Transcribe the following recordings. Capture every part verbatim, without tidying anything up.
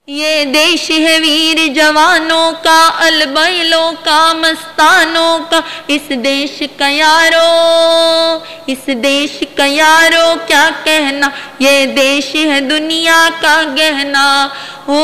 ये देश है वीर जवानों का, अलबैलों का, मस्तानों का। इस देश का यारो, इस देश का यारो क्या कहना, ये देश है दुनिया का गहना। हो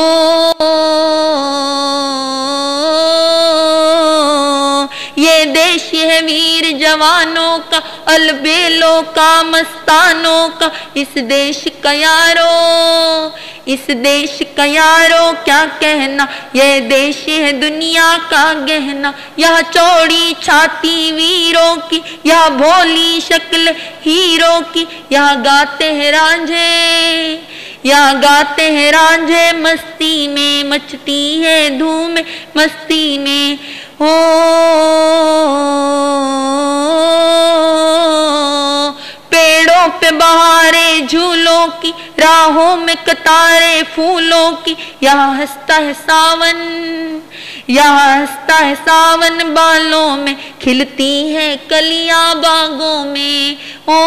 ये देश है वीर जवानों का, अलबेलों का, मस्तानों का। इस देश का यारो, इस देश का यारो क्या कहना, ये देश है दुनिया का गहना। यह चौड़ी छाती वीरों की, यह भोली शक्ल हीरों की। यह गाते हैं रांझे, यह गाते हैं रांझे मस्ती में, मचती है धूम मस्ती में। हो पेड़ों पे बहारे झूलों की, राहों में कतारे फूलों की। यहाँ हंसता है सावन, यहाँ हंसता है सावन, बालों में खिलती है कलियां बागों में। ओ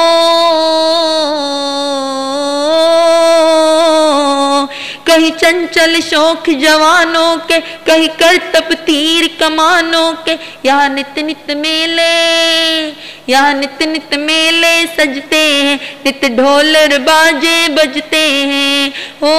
कहीं चंचल शौक जवानों के, कहीं करतब तीर कमानों के। यहाँ नित नित मेले, यहाँ नित नित मेले सजते हैं, नित ढोलर बाजे बजते हैं। ओ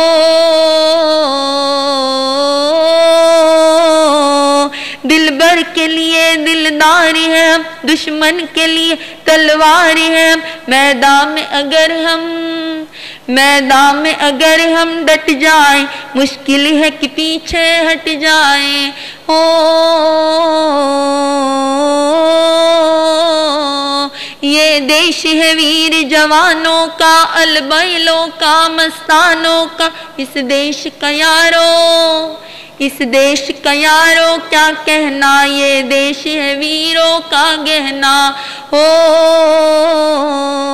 दिलबर के लिए दिलदार है हम, दुश्मन के लिए तलवार है हम। मैदान में अगर हम, मैदान में अगर हम डट जाएं, मुश्किल है कि पीछे हट जाएं। ओ ये देश है वीर जवानों का, अलबैलों का, मस्तानों का। इस देश का यारो, इस देश का यारो क्या कहना, ये देश है वीरों का गहना। हो